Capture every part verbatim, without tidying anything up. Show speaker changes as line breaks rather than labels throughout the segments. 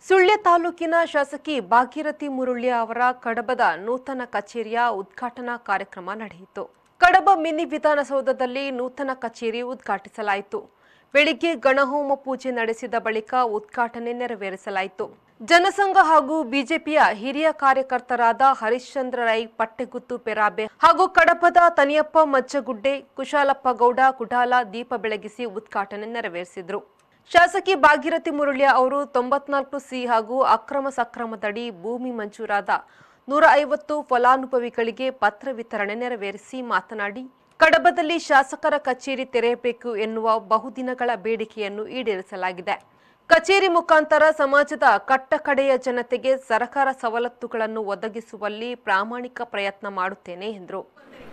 ಸುಳ್ಯ ತಾಲೂಕಿನ ಶಾಸಕಿ ಭಾಗೀರಥಿ ಮುರುಳ್ಳಿ ಅವರ ಕಡಬದ ನೂತನ ಕಚೇರಿಯ ಉದ್ಘಾಟನಾ ಕಾರ್ಯಕ್ರಮ ನಡೆಯಿತು. ಕಡಬ ಮಿನಿ ವಿಧಾನಸೌಧದಲ್ಲಿ ನೂತನ ಕಚೇರಿ ಉದ್ಘಾಟಿಸಲಾಯಿತು. ಬೆಳಿಗ್ಗೆ ಗಣಹೋಮ ಪೂಜೆ ನಡೆಸಿದ ಬಳಿಕ ಉದ್ಘಾಟನೆ ನೆರವೇರಿಸಲಾಯಿತು. ಜನಸಂಘ ಹಾಗೂ ಬಿಜೆಪಿಯ ಹಿರಿಯ ಕಾರ್ಯಕರ್ತರಾದ ಹರಿಶ್ಚಂದ್ರ ರೈ ಪಟ್ಟೆಗುತ್ತು ಪೆರಾಬೆ ಹಾಗೂ ಕಡಬದ ತನಿಯಪ್ಪ ಮಜ್ಜಗುಡ್ಡೆ, ಕುಶಾಲಪ್ಪ ಗೌಡ ಕುಡಾಲ ದೀಪ ಬೆಳಗಿಸಿ ಉದ್ಘಾಟನೆ ನೆರವೇರಿಸಿದರು. ಶಾಸಕಿ ಭಾಗೀರಥಿ ಮುರುಳ್ಳಿ ಅವರು ತೊಂಬತ್ನಾಲ್ಕು ಸಿ ಹಾಗೂ ಅಕ್ರಮ ಸಕ್ರಮದಡಿ ಭೂಮಿ ಮಂಜೂರಾದ ನೂರ ಐವತ್ತು ಫಲಾನುಭವಿಗಳಿಗೆ ಪತ್ರ ವಿತರಣೆ ನೆರವೇರಿಸಿ ಮಾತನಾಡಿ, ಕಡಬದಲ್ಲಿ ಶಾಸಕರ ಕಚೇರಿ ತೆರೆಯಬೇಕು ಎನ್ನುವ ಬಹುದಿನಗಳ ಬೇಡಿಕೆಯನ್ನು ಈಡೇರಿಸಲಾಗಿದೆ. ಕಚೇರಿ ಮುಖಾಂತರ ಸಮಾಜದ ಕಟ್ಟಕಡೆಯ ಜನತೆಗೆ ಸರ್ಕಾರ ಸವಲತ್ತುಗಳನ್ನು ಒದಗಿಸುವಲ್ಲಿ ಪ್ರಾಮಾಣಿಕ ಪ್ರಯತ್ನ ಮಾಡುತ್ತೇನೆ ಎಂದರು.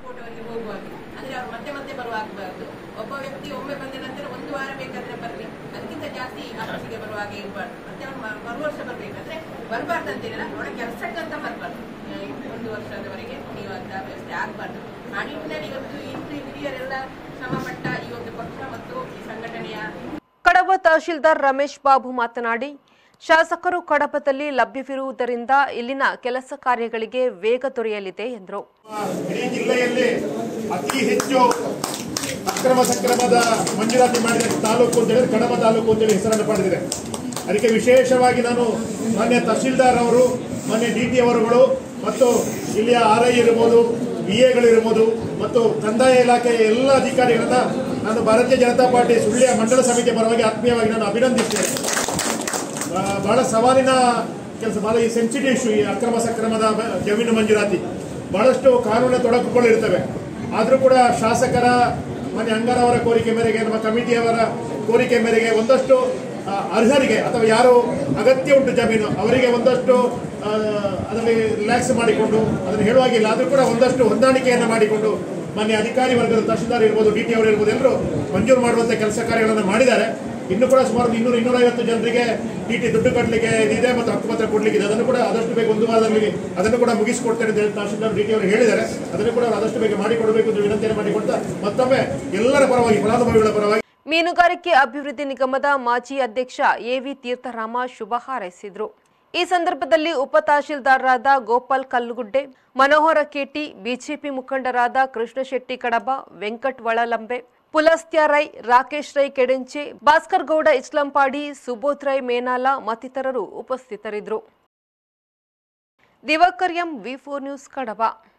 ಒಬ್ಬ ವ್ಯಕ್ತಿ ಒಮ್ಮೆ ಬಂದ ನಂತರ ಒಂದು ವಾರ ಬೇಕಾದ್ರೆ ಬರಲಿ, ಅದಕ್ಕಿಂತ ಜಾಸ್ತಿ ಆಫೀಸಿಗೆ ಬರುವಾಗ ಇರಬಾರ್ದು. ಮತ್ತೆ ಮರು ವರ್ಷ ಬರ್ಬೇಕಂದ್ರೆ ಬರಬಾರ್ದು ಅಂತೀರಲ್ಲ, ಒಳ್ಳೆ ಕೆಲಸಕ್ಕಂತ ಬರಬಾರ್ದು. ಒಂದು ವರ್ಷದವರೆಗೆ ನೀವಂತ ವ್ಯವಸ್ಥೆ ಆಗಬಾರ್ದು. ಆ ನಿಟ್ಟಿನಲ್ಲಿ ಇವತ್ತು ಇಂದು ಹಿರಿಯರೆಲ್ಲ ಶ್ರಮಪಟ್ಟ ಈ ಒಂದು ಪಕ್ಷ ಮತ್ತು ಈ ಸಂಘಟನೆಯ
ಕಡಬ ತಹಶೀಲ್ದಾರ್ ರಮೇಶ್ ಬಾಬು ಮಾತನಾಡಿ, ಶಾಸಕರು ಕಡಬದಲ್ಲಿ ಲಭ್ಯವಿರುವುದರಿಂದ ಇಲ್ಲಿನ ಕೆಲಸ ಕಾರ್ಯಗಳಿಗೆ ವೇಗ ದೊರೆಯಲಿದೆ ಎಂದರು.
ಜಿಲ್ಲೆಯಲ್ಲಿ ಅತಿ ಹೆಚ್ಚು ಅಕ್ರಮ ಸಕ್ರಮದ ಮಂಜೂರಾತಿ ಮಾಡಿದ ತಾಲೂಕು ಅಂತ ಹೇಳಿದ್ರೆ ಕಡಬ ತಾಲೂಕು ಅಂತೇಳಿ ಹೆಸರನ್ನು ಪಡೆದಿದೆ. ಅದಕ್ಕೆ ವಿಶೇಷವಾಗಿ ನಾನು ಮಾನ್ಯ ತಹಶೀಲ್ದಾರ್ ಅವರು, ಮಾನ್ಯ ಡಿ ಟಿ ಅವರುಗಳು ಮತ್ತು ಇಲ್ಲಿಯ ಆರ್ ಐ ಇರ್ಬೋದು, ಬಿ ಎಗಳಿರ್ಬೋದು ಮತ್ತು ಕಂದಾಯ ಇಲಾಖೆಯ ಎಲ್ಲ ಅಧಿಕಾರಿಗಳನ್ನ ನಾನು ಭಾರತೀಯ ಜನತಾ ಪಾರ್ಟಿ ಸುಳ್ಯ ಮಂಡಲ ಸಮಿತಿಯ ಪರವಾಗಿ ಆತ್ಮೀಯವಾಗಿ ನಾನು ಅಭಿನಂದಿಸ್ತೇನೆ. ಬಹಳ ಸವಾಲಿನ ಕೆಲಸ, ಬಹಳ ಈ ಸೆನ್ಸಿಟಿವ್ ಇಶ್ಯೂ, ಈ ಅಕ್ರಮ ಸಕ್ರಮದ ಜಮೀನು ಮಂಜೂರಾತಿ ಬಹಳಷ್ಟು ಕಾನೂನಿನ ತೊಡಕುಗಳು ಇರ್ತವೆ. ಆದರೂ ಕೂಡ ಶಾಸಕರ ಮನೆ ಅಂಗಾರವರ ಕೋರಿಕೆ ಮೇರೆಗೆ, ನಮ್ಮ ಕಮಿಟಿಯವರ ಕೋರಿಕೆ ಮೇರೆಗೆ ಒಂದಷ್ಟು ಅರ್ಹರಿಗೆ ಅಥವಾ ಯಾರು ಅಗತ್ಯ ಉಂಟು ಜಮೀನು ಅವರಿಗೆ ಒಂದಷ್ಟು ಅದರಲ್ಲಿ ರಿಲ್ಯಾಕ್ಸ್ ಮಾಡಿಕೊಂಡು ಅದನ್ನು ಹೇಳುವಾಗಿಲ್ಲ, ಆದರೂ ಕೂಡ ಒಂದಷ್ಟು ಹೊಂದಾಣಿಕೆಯನ್ನು ಮಾಡಿಕೊಂಡು ಮಾನ್ಯ ಅಧಿಕಾರಿ ವರ್ಗದ ತಹಶೀಲ್ದಾರ್ ಇರ್ಬೋದು, ಡಿ ಟಿ ಅವರು ಇರ್ಬೋದು, ಎಲ್ಲರೂ ಮಂಜೂರು ಮಾಡುವಂಥ ಕೆಲಸ ಕಾರ್ಯಗಳನ್ನು ಮಾಡಿದ್ದಾರೆ. ಇನ್ನು ಕೂಡ ಸುಮಾರು ಇನ್ನೂರು ಇನ್ನೂರೈವತ್ತು ಜನರಿಗೆ ಡಿ ಟಿ ದುಡ್ಡು ಕಟ್ಟಲಿಕ್ಕೆ ಇದಿದೆ ಮತ್ತು ಹಕ್ಕುಪತ್ರ ಕೊಡಲಿಕ್ಕೆ ಇದೆ. ಅದನ್ನು ಕೂಡ ಆದಷ್ಟು ಬೇಗ ಒಂದು ವಾರದಲ್ಲಿ ಅದನ್ನು ಕೂಡ ಮುಗಿಸಿಕೊಡ್ತೇನೆ ಅಂತ ತಹಶೀಲ್ದಾರ್ ಡಿ ಟಿ ಅವರು ಹೇಳಿದ್ದಾರೆ. ಅದನ್ನು ಕೂಡ ಆದಷ್ಟು ಬೇಗ ಮಾಡಿಕೊಡಬೇಕು ಎಂದು ವಿನಂತಿಯನ್ನು ಮಾಡಿಕೊಡ್ತಾ ಮತ್ತೊಮ್ಮೆ ಎಲ್ಲರ ಪರವಾಗಿ, ಫಲಾನುಭವಿಗಳ ಪರವಾಗಿ
ಮೀನುಗಾರಿಕೆ ಅಭಿವೃದ್ಧಿ ನಿಗಮದ ಮಾಜಿ ಅಧ್ಯಕ್ಷ ಎ ವಿ ತೀರ್ಥರಾಮ ಶುಭ ಹಾರೈಸಿದರು. ಈ ಸಂದರ್ಭದಲ್ಲಿ ಉಪ ತಹಶೀಲ್ದಾರರಾದ ಗೋಪಾಲ್ ಕಲ್ಲುಗುಡ್ಡೆ, ಮನೋಹರ ಕೆಟಿ, ಬಿಜೆಪಿ ಮುಖಂಡರಾದ ಕೃಷ್ಣ ಶೆಟ್ಟಿ ಕಡಬ, ವೆಂಕಟ್ ವಳಲಂಬೆ, ಪುಲಸ್ತ್ಯ ರೈ, ರಾಕೇಶ್ ರೈ ಕೆಡೆಂಚೆ, ಭಾಸ್ಕರ್ ಗೌಡ ಇಸ್ಲಾಂಪಾಡಿ, ಸುಬೋಧ್ ರೈ ಮೇನಾಲ ಮತ್ತಿತರರು ಉಪಸ್ಥಿತರಿದ್ದರು. Divakar M, V four news, ಕಡಬ.